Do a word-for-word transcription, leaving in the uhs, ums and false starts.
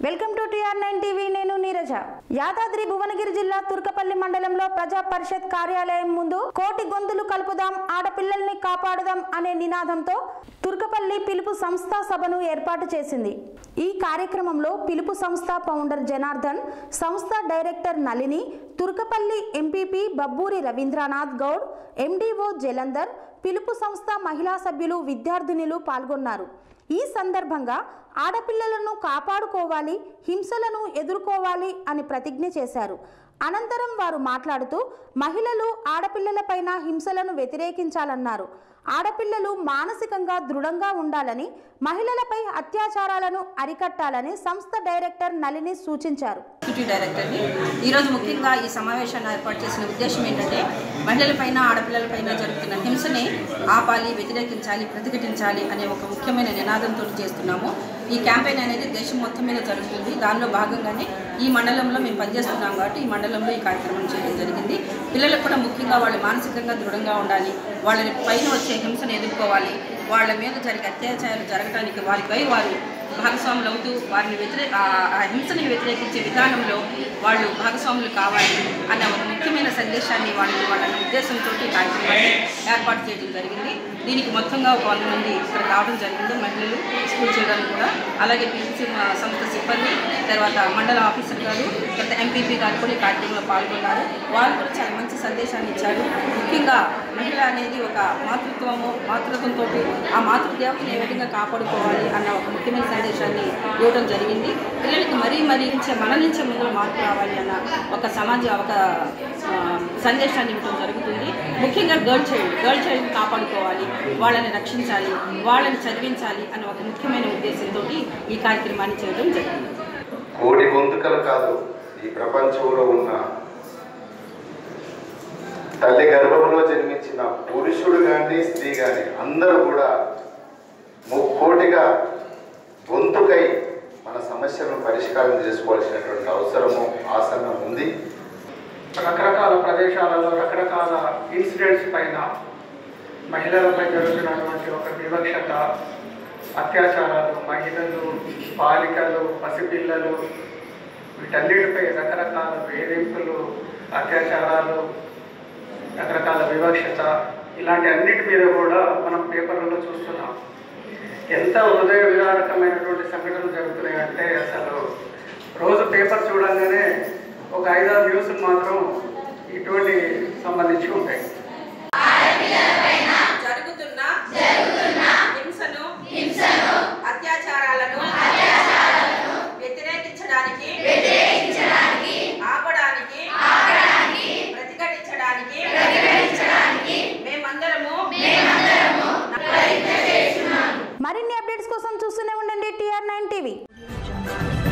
Welcome to TR nine TV. నేను నీరజ. యాదాద్రి భువనగిరి జిల్లా తుర్కపల్లి మండలంలో ప్రజా పరిషత్ కార్యాలయం ముందు కోటి గొంతులు కలుపుదాం, ఆడపిల్లల్ని కాపాడుదాం అనే నినాదంతో తుర్కపల్లి పిలుపు సంస్థ సభను ఏర్పాటు చేసింది. ఈ కార్యక్రమంలో పిలుపు సంస్థ ఫౌండర్ జనార్దన్, సంస్థ director Nalini, Turkapalli MPP Babburi Ravindranath Goud, MDO Jalandhar, పిలుపు సంస్థ మహిళా సభ్యులు, విద్యార్థినులు పాల్గొన్నారు. ఈ సందర్భంగా ఆడపిల్లలను కాపాడుకోవాలి, హింసలను ఎదుర్కోవాలి అని ప్రతిజ్ఞ చేశారు. అనంతరం వారు మాట్లాడుతూ మహిళలు ఆడపిల్లలపైన హింసలను వ్యతిరేకించాలన్నారు. ఆడపిల్లలు మానసికంగా దృఢంగా ఉండాలని, మహిళలపై అత్యాచారాలను అరికట్టాలని సంస్థ డైరెక్టర్ నళిని సూచించారు. డైరెక్టర్ని ఈరోజు ముఖ్యంగా ఈ సమావేశాన్ని ఏర్పాటు చేసిన ఉద్దేశం ఏంటంటే, మహిళలపైన ఆడపిల్లలపైన జరుగుతున్న హింసని ఆపాలి, వ్యతిరేకించాలి, ప్రతిఘటించాలి అనే ఒక ముఖ్యమైన నినాదంతో చేస్తున్నాము. ఈ క్యాంపెయిన్ అనేది దేశం మొత్తం మీద జరుగుతుంది. దానిలో భాగంగానే ఈ మండలంలో మేము పనిచేస్తున్నాం కాబట్టి ఈ మండలంలో ఈ కార్యక్రమం చేయడం జరిగింది. పిల్లలకు కూడా ముఖ్యంగా వాళ్ళు మానసికంగా దృఢంగా ఉండాలి, వాళ్ళ పైన వచ్చే హింసను ఎదుర్కోవాలి, వాళ్ళ మీద జరిగే అత్యాచారాలు జరగడానికి వారిపై వారు భాగస్వాములు అవుతూ వారిని వ్యతిరేక ఆ హింసని వ్యతిరేకించే విధానంలో వాళ్ళు భాగస్వాములు కావాలి అన్న ఒక ముఖ్యమైన సందేశాన్ని వాళ్ళని వాళ్ళ ఉద్దేశంతో కార్యక్రమాన్ని ఏర్పాటు చేయడం జరిగింది. దీనికి మొత్తంగా ఒక వంద మంది ఇక్కడ రావడం జరిగింది. మహిళలు, స్కూల్ చిల్డ్రన్ కూడా, అలాగే పిలిచి సంస్థ సిబ్బంది, తర్వాత మండల ఆఫీసర్ గారు, తర్వాత ఎంపీపీ గారు కూడా ఈ కార్యక్రమంలో పాల్గొన్నారు. వారు కూడా చాలా మంచి సందేశాన్ని ఇచ్చారు. ముఖ్యంగా మహిళ అనేది ఒక మాతృత్వము, మాతృత్వంతో ఆ మాతృదేవతను ఏ విధంగా కాపాడుకోవాలి అన్న ఒక ముఖ్యమైన సందేశాన్ని ఇవ్వడం జరిగింది. పిల్లలకి మరీ మరీ మన నుంచే ముందు మార్పు రావాలి అన్న ఒక సమాజ ఒక సందేశాన్ని ఇవ్వడం జరుగుతుంది. ముఖ్యంగా గర్ల్ చైల్డ్ గర్ల్ చైల్డ్ని కాపాడుకోవాలి, వాళ్ళని రక్షించాలి, వాళ్ళని చదివించాలి అన్న ఒక ముఖ్యమైన ఉద్దేశంతో ఈ కార్యక్రమాన్ని చేయడం జరిగింది. కోటి గొంతుకలు కాదు, ఈ ప్రపంచంలో ఉన్న తల్లి గర్భంలో జన్మించిన పురుషుడు కానీ స్త్రీ కానీ అందరూ కూడా ముక్కోటిగా గొంతుకై మన సమస్యలను పరిష్కారం చేసుకోవాల్సినటువంటి అవసరము ఆసన్నం ఉంది. రకరకాల ప్రదేశాలలో రకరకాల ఇన్సిడెంట్స్ పైన మహిళలపై జరుగుతున్నటువంటి ఒక వివక్షత, అత్యాచారాలు, మహిళలు, బాలికలు, పసిపిల్లలు, వీటన్నిటిపై రకరకాల వేధింపులు, అత్యాచారాలు, రకరకాల వివక్షత, ఇలాంటి అన్నిటి మీద కూడా మనం పేపర్లలో చూస్తున్నాం. ఎంత హృదయ విదారకమైనటువంటి సంఘటనలు జరుగుతున్నాయంటే అసలు రోజు పేపర్ చూడంగానే ఒక ఐదారు న్యూస్లు మాత్రం ఇటువంటి సంబంధించి ఉంటాయి. జరుగుతున్న హింసను, అత్యాచారాలను వ్యతిరేకించడానికి, ఆపడానికి, ప్రతిఘటించడానికి మేమందరము మరిన్ని అప్డేట్స్ కోసం చూస్తూనే ఉండండి టీఆర్ నైన్ టీవీ.